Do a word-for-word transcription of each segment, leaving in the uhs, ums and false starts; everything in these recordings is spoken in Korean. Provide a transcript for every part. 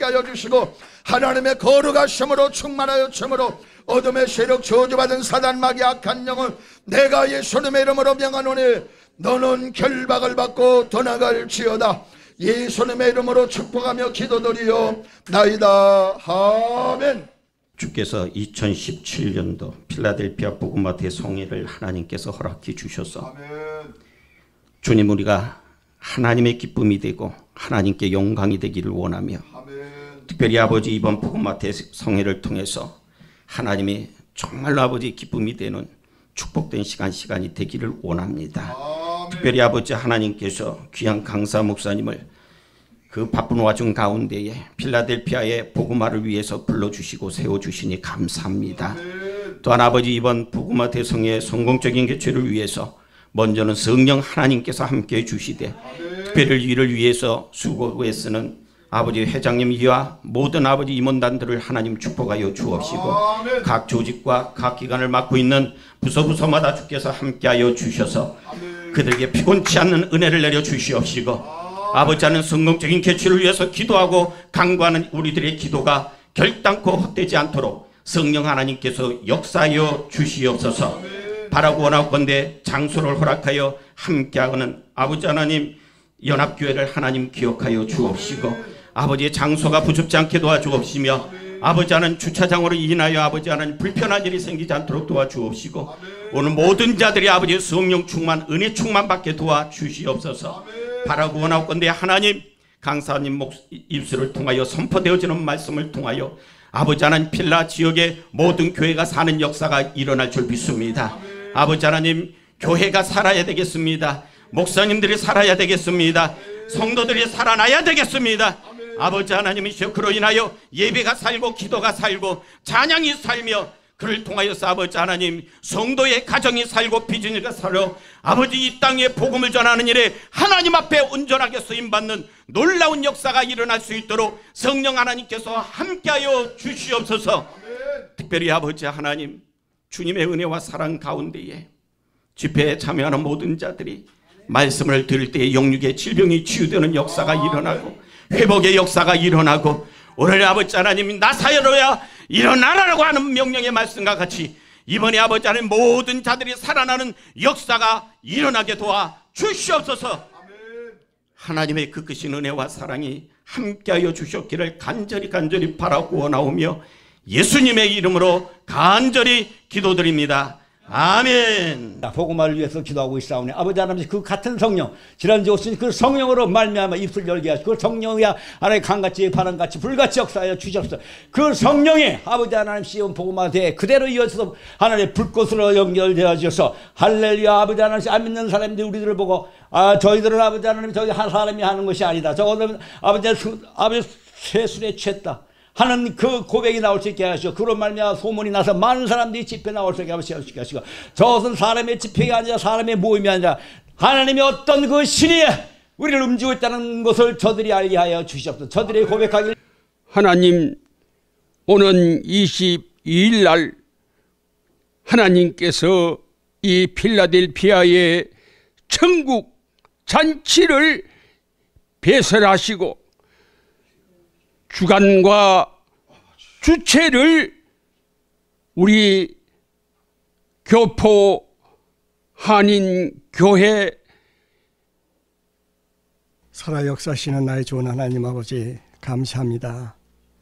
함께 하여 주시고 하나님의 거룩하심으로 충만하여 춤으로 어둠의 세력 저주받은 사단 마귀 악한 영을 내가 예수님의 이름으로 명하노니 너는 결박을 받고 떠나갈지어다. 예수님의 이름으로 축복하며 기도드리오 나이다. 아멘. 주께서 이천십칠 년도 필라델피아 복음화 대성회를 하나님께서 허락해 주셔서 아멘. 주님, 우리가 하나님의 기쁨이 되고 하나님께 영광이 되기를 원하며 아멘. 특별히 아버지 이번 복음화 대성회를 통해서 하나님이 정말로 아버지 기쁨이 되는 축복된 시간 시간이 되기를 원합니다. 아멘. 특별히 아버지 하나님께서 귀한 강사 목사님을 그 바쁜 와중 가운데에 필라델피아의 복음화를 위해서 불러주시고 세워주시니 감사합니다. 아멘. 또한 아버지 이번 복음화 대성회의 성공적인 개최를 위해서 먼저는 성령 하나님께서 함께해 주시되 아멘. 특별히 이를 위해서 수고하고 애쓰는 아버지 회장님이와 모든 아버지 임원단들을 하나님 축복하여 주옵시고 아멘. 각 조직과 각 기관을 맡고 있는 부서부서마다 주께서 함께하여 주셔서 아멘. 그들에게 피곤치 않는 은혜를 내려 주시옵시고 아버지 하는 성공적인 개최를 위해서 기도하고 간구하는 우리들의 기도가 결단코 헛되지 않도록 성령 하나님께서 역사하여 주시옵소서. 아멘. 바라고 원하건대 장소를 허락하여 함께하는 아버지 하나님 연합교회를 하나님 기억하여 주옵시고 아멘. 아버지의 장소가 부족지 않게 도와주옵시며 아멘. 아버지 하나님 주차장으로 인하여 아버지 하나님 불편한 일이 생기지 않도록 도와주옵시고 아멘. 오늘 모든 자들이 아버지의 성령 충만 은혜 충만 받게 도와주시옵소서. 아멘. 바라고 원하건대 하나님 강사님 목 입술을 통하여 선포되어지는 말씀을 통하여 아버지 하나님 필라 지역의 모든 교회가 사는 역사가 일어날 줄 믿습니다. 아멘. 아버지 하나님 교회가 살아야 되겠습니다. 목사님들이 살아야 되겠습니다. 아멘. 성도들이 살아나야 되겠습니다. 아멘. 아버지 하나님이시여 그로 인하여 예배가 살고 기도가 살고 찬양이 살며 그를 통하여서 아버지 하나님 성도의 가정이 살고 비즈니스가 살아 아버지 이 땅에 복음을 전하는 일에 하나님 앞에 온전하게 쓰임받는 놀라운 역사가 일어날 수 있도록 성령 하나님께서 함께하여 주시옵소서. 아멘. 특별히 아버지 하나님 주님의 은혜와 사랑 가운데에 집회에 참여하는 모든 자들이 말씀을 들을 때에 영육의 질병이 치유되는 역사가 일어나고 회복의 역사가 일어나고 오늘 아버지 하나님 나사로야 일어나라고 하는 명령의 말씀과 같이 이번에 아버지 하나님 모든 자들이 살아나는 역사가 일어나게 도와 주시옵소서. 아멘. 하나님의 그 크신 은혜와 사랑이 함께하여 주셨기를 간절히 간절히 바라고 원하오며 예수님의 이름으로 간절히 기도드립니다. 아멘. 복음화를 위해서 기도하고 있사오니 아버지 하나님 그 같은 성령 지난주 오신 그 성령으로 말미암아 입술 열게 하시고 그 성령이 하나님 강같이 바람같이 불같이 역사하여 주셨어. 그 성령이 아버지 하나님 시온 복음화대에 그대로 이어서 하나님의 불꽃으로 연결되어 주셔서 할렐루야. 아버지 하나님 안 믿는 사람들이 우리들을 보고 아 저희들은 아버지 하나님 저기 한 사람이 하는 것이 아니다. 저거는 아버지 아버지 세술에 취했다 하는 그 고백이 나올 수 있게 하시고 그런 말미암아 소문이 나서 많은 사람들이 집회 나올 수 있게 하시고 저것은 사람의 집회가 아니라 사람의 모임이 아니라 하나님의 어떤 그 신이 우리를 움직이고 있다는 것을 저들이 알게 하여 주시옵소서. 저들이 고백하길 하나님 오는 이십이 일 날 하나님께서 이 필라델피아의 천국 잔치를 배설하시고 주관과 주체를 우리 교포 한인교회 살아 역사하시는 나의 좋은 하나님 아버지 감사합니다.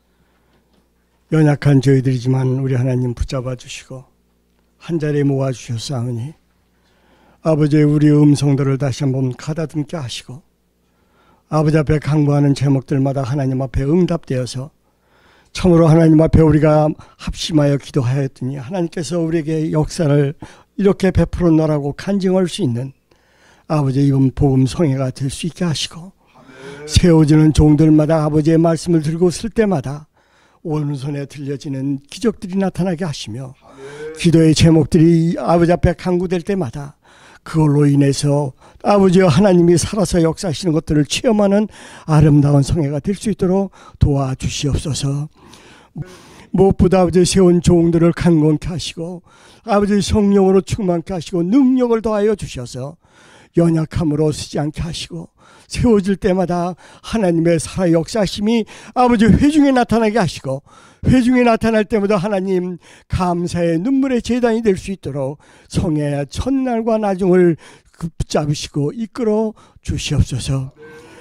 연약한 저희들이지만 우리 하나님 붙잡아 주시고 한자리에 모아주셨사오니 아버지의 우리 음성들을 다시 한번 가다듬게 하시고 아버지 앞에 간구하는 제목들마다 하나님 앞에 응답되어서 참으로 하나님 앞에 우리가 합심하여 기도하였더니 하나님께서 우리에게 역사를 이렇게 베풀어 놓으라고 간증할 수 있는 아버지 이번 복음 성회가 될 수 있게 하시고 아멘. 세워지는 종들마다 아버지의 말씀을 들고 쓸 때마다 오른손에 들려지는 기적들이 나타나게 하시며 아멘. 기도의 제목들이 아버지 앞에 간구될 때마다 그걸로 인해서 아버지와 하나님이 살아서 역사하시는 것들을 체험하는 아름다운 성회가 될 수 있도록 도와주시옵소서. 무엇보다 아버지 세운 종들을 강건케 하시고 아버지 성령으로 충만케 하시고 능력을 더하여 주셔서 연약함으로 쓰지 않게 하시고 세워질 때마다 하나님의 살아 역사심이 아버지 회중에 나타나게 하시고, 회중에 나타날 때마다 하나님 감사의 눈물의 제단이 될 수 있도록 성의 첫날과 나중을 붙잡으시고 이끌어 주시옵소서.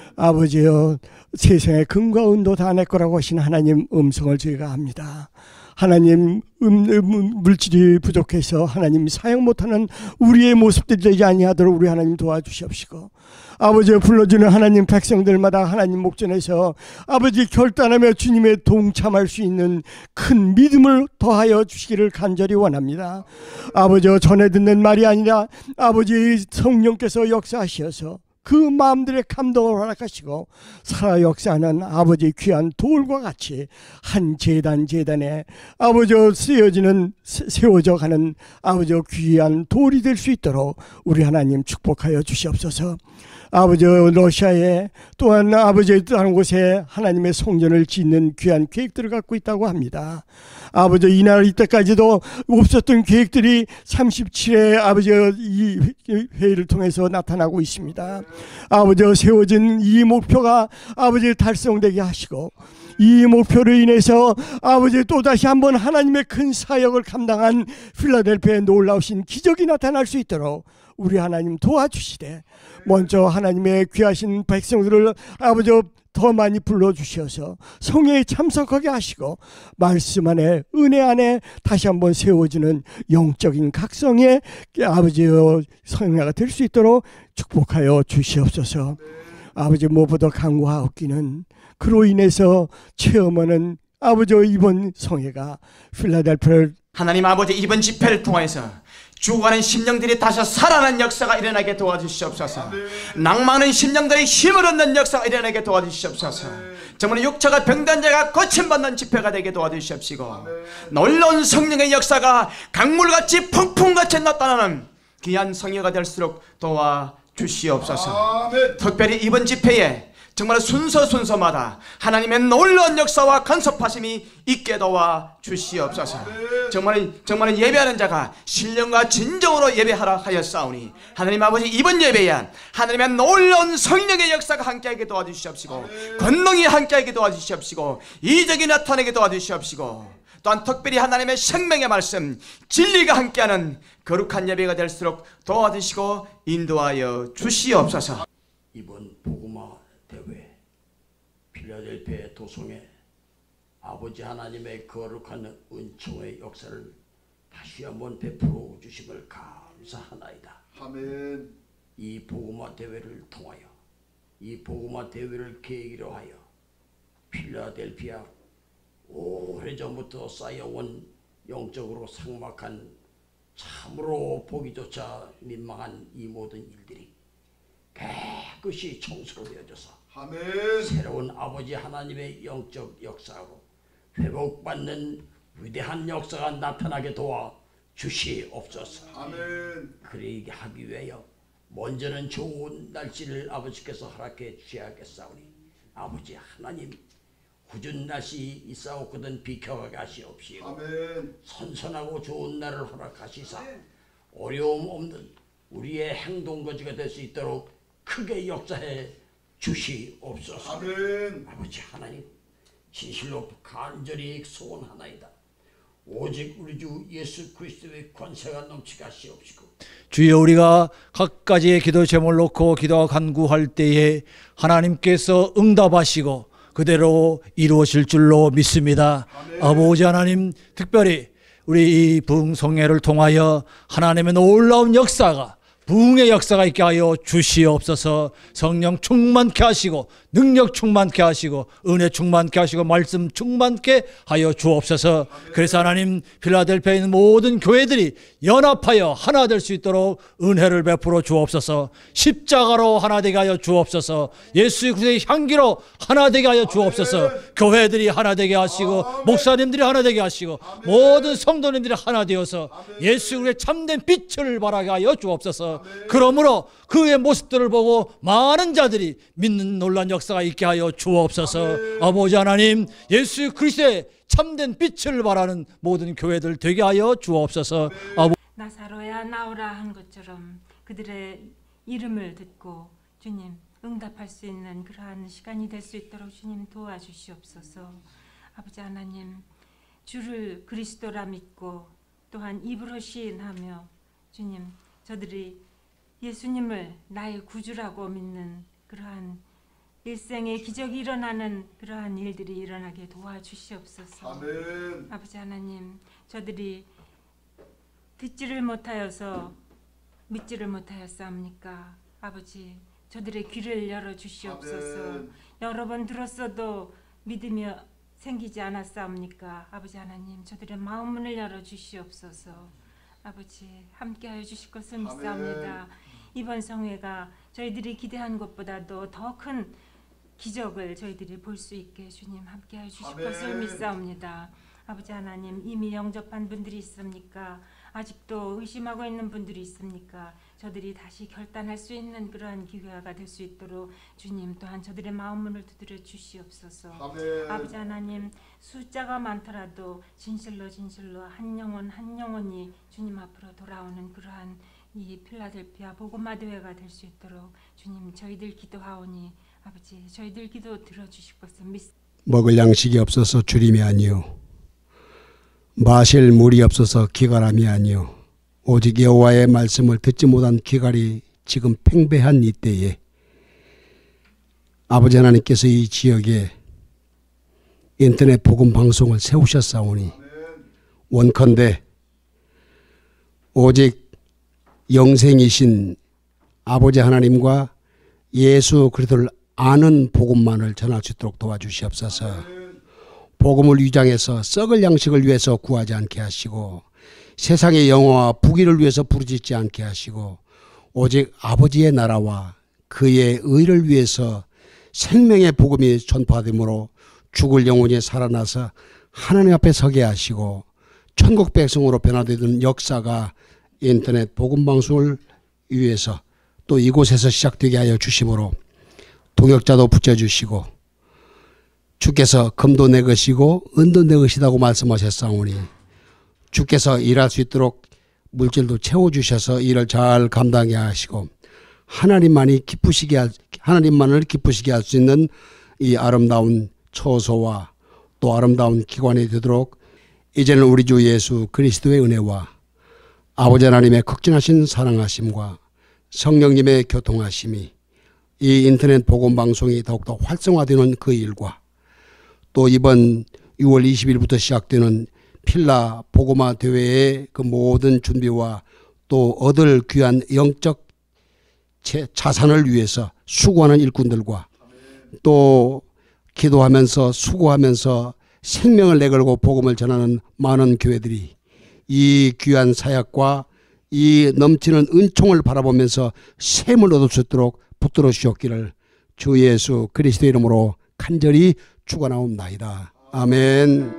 아버지여, 세상의 금과 은도 다 내 거라고 하신 하나님 음성을 저희가 압니다. 하나님, 음, 음, 물질이 부족해서 하나님 사용 못하는 우리의 모습들이 되지 아니하도록 우리 하나님 도와주시옵시고, 아버지 불러주는 하나님 백성들마다 하나님 목전에서 아버지 결단하며 주님의 동참할 수 있는 큰 믿음을 더하여 주시기를 간절히 원합니다. 아버지 전해 듣는 말이 아니라 아버지 성령께서 역사하셔서 그 마음들의 감동을 허락하시고 살아 역사하는 아버지 귀한 돌과 같이 한 제단 제단에 아버지 쓰여지는 세워져 가는 아버지 귀한 돌이 될 수 있도록 우리 하나님 축복하여 주시옵소서. 아버지 러시아에 또한 아버지 다른 곳에 하나님의 성전을 짓는 귀한 계획들을 갖고 있다고 합니다. 아버지 이날 이때까지도 없었던 계획들이 삼십칠 회 아버지 이 회의를 통해서 나타나고 있습니다. 아버지 세워진 이 목표가 아버지 달성되게 하시고, 이 목표로 인해서 아버지 또다시 한번 하나님의 큰 사역을 감당한 필라델피아에 놀라우신 기적이 나타날 수 있도록 우리 하나님 도와주시되, 먼저 하나님의 귀하신 백성들을 아버지 더 많이 불러주셔서 성회에 참석하게 하시고 말씀 안에 은혜 안에 다시 한번 세워지는 영적인 각성의 아버지의 성회가 될 수 있도록 축복하여 주시옵소서. 아버지 무엇보다 간구하옵기는 그로 인해서 체험하는 아버지 이번 성회가 필라델피아를 하나님 아버지 이번 집회를 통해서 죽어가는 심령들이 다시 살아난 역사가 일어나게 도와주시옵소서. 낭망하는 심령들이 힘을 얻는 역사가 일어나게 도와주시옵소서. 정말 육체가 병든 자가 고침받는 집회가 되게 도와주시옵시고, 놀라운 성령의 역사가 강물같이 풍풍같이 나타나는 귀한 성회가 될수록 도와주시옵소서. 특별히 이번 집회에 정말 순서 순서마다 하나님의 놀라운 역사와 간섭하심이 있게 도와 주시옵소서. 정말 정말 예배하는 자가 신령과 진정으로 예배하라 하였사오니 하나님 아버지 이번 예배에 하나님의 놀라운 성령의 역사가 함께하게 도와주시옵시고, 권능이 함께하게 도와주시옵시고, 이적이 나타나게 도와주시옵시고, 또한 특별히 하나님의 생명의 말씀 진리가 함께하는 거룩한 예배가 될수록 도와주시고 인도하여 주시옵소서. 이번 복음화 대회 필라델피아 도성에 아버지 하나님의 거룩한 은총의 역사를 다시 한번 베풀어 주심을 감사하나이다. 아멘. 이 복음화 대회를 통하여, 이 복음화 대회를 계기로 하여 필라델피아 오래전부터 쌓여온 영적으로 삭막한 참으로 보기조차 민망한 이 모든 일들이 깨끗이 청소로 되어져서 아멘. 새로운 아버지 하나님의 영적 역사로 회복받는 위대한 역사가 나타나게 도와 주시옵소서. 아멘. 그러게 하기 위하여 먼저는 좋은 날씨를 아버지께서 허락해 주셔야겠사오니 아버지 하나님 굳은 날씨 있사옵거든 비켜가게 하시옵시고, 아멘. 선선하고 좋은 날을 허락하시사 어려움 없는 우리의 행동거지가 될 수 있도록 크게 역사해 주시옵소서. 아멘. 아버지 하나님 진실로 간절히 소원하나이다. 오직 우리 주 예수 그리스도의 권세가 넘치게 하시옵시고, 주여, 우리가 각가지의 기도 제목을 놓고 기도와 간구할 때에 하나님께서 응답하시고 그대로 이루어질 줄로 믿습니다. 아멘. 아버지 하나님, 특별히 우리 이 부흥성회를 통하여 하나님의 놀라운 역사가, 부흥의 역사가 있게 하여 주시옵소서. 성령 충만케 하시고 능력 충만케 하시고 은혜 충만케 하시고 말씀 충만케 하여 주옵소서. 그래서 하나님 필라델피아에 있는 모든 교회들이 연합하여 하나 될 수 있도록 은혜를 베풀어 주옵소서. 십자가로 하나 되게 하여 주옵소서. 예수 그리스도의 향기로 하나 되게 하여 주옵소서. 교회들이 하나 되게 하시고 목사님들이 하나 되게 하시고 모든 성도님들이 하나 되어서 예수 그리스도의 참된 빛을 발하게 하여 주옵소서. 그러므로 그의 모습들을 보고 많은 자들이 믿는 놀란 역사가 있게 하여 주옵소서. 아버지 하나님, 예수 그리스도의 참된 빛을 발하는 모든 교회들 되게 하여 주옵소서. 아버... 나사로야 나오라 한 것처럼 그들의 이름을 듣고 주님 응답할 수 있는 그러한 시간이 될 수 있도록 주님 도와주시옵소서. 아버지 하나님, 주를 그리스도라 믿고 또한 입으로 시인하며 주님, 저들이 예수님을 나의 구주라고 믿는 그러한 일생의 기적이 일어나는 그러한 일들이 일어나게 도와주시옵소서. 아멘. 아버지 하나님, 저들이 듣지를 못하여서 믿지를 못하였사옵니까? 아버지, 저들의 귀를 열어주시옵소서. 아멘. 여러 번 들었어도 믿음이 생기지 않았사옵니까? 아버지 하나님, 저들의 마음 문을 열어주시옵소서. 아버지, 함께하여 주실 것을 믿사옵니다. 이번 성회가 저희들이 기대한 것보다도 더 큰 기적을 저희들이 볼 수 있게 주님 함께하여 주실 아멘. 것을 믿사옵니다. 아버지 하나님, 이미 영접한 분들이 있습니까? 아직도 의심하고 있는 분들이 있습니까? 저들이 다시 결단할 수 있는 그러한 기회가 될 수 있도록 주님 또한 저들의 마음 문을 두드려 주시옵소서. 아멘. 아버지 하나님, 숫자가 많더라도 진실로 진실로 한 영혼 한 영혼이 주님 앞으로 돌아오는 그러한 이 필라델피아 복음화 대회가 될 수 있도록 주님 저희들 기도하오니 아버지 저희들 기도 들어주실 것을 믿습니다. 먹을 양식이 없어서 주림이 아니요 마실 물이 없어서 기갈함이 아니요 오직 여호와의 말씀을 듣지 못한 기갈이 지금 팽배한 이때에 아버지 하나님께서 이 지역에 인터넷 복음 방송을 세우셨사오니 원컨대 오직 영생이신 아버지 하나님과 예수 그리스도를 아는 복음만을 전할 수 있도록 도와주시옵소서. 복음을 위장해서 썩을 양식을 위해서 구하지 않게 하시고 세상의 영화와 부귀를 위해서 부르짖지 않게 하시고 오직 아버지의 나라와 그의 의를 위해서 생명의 복음이 전파되므로 죽을 영혼이 살아나서 하나님 앞에 서게 하시고 천국 백성으로 변화되는 역사가 인터넷 복음방송을 위해서 또 이곳에서 시작되게 하여 주심으로 동역자도 붙여주시고 주께서 금도 내 것이고 은도 내 것이라고 말씀하셨사오니 주께서 일할 수 있도록 물질도 채워주셔서 일을 잘 감당하게 하시고 하나님만이 기쁘시게 할, 하나님만을 기쁘시게 할 수 있는 이 아름다운 처소와 또 아름다운 기관이 되도록 이제는 우리 주 예수 그리스도의 은혜와 아버지 하나님의 극진하신 사랑하심과 성령님의 교통하심이 이 인터넷 복음방송이 더욱더 활성화되는 그 일과 또 이번 유월 이십일부터 시작되는 필라 복음화 대회의 그 모든 준비와 또 얻을 귀한 영적 자산을 위해서 수고하는 일꾼들과 또 기도하면서 수고하면서 생명을 내걸고 복음을 전하는 많은 교회들이 이 귀한 사역과 이 넘치는 은총을 바라보면서 샘을 얻을 수 있도록 붙들어 주셨기를 주 예수 그리스도 이름으로 간절히 축원하옵나이다. 아멘.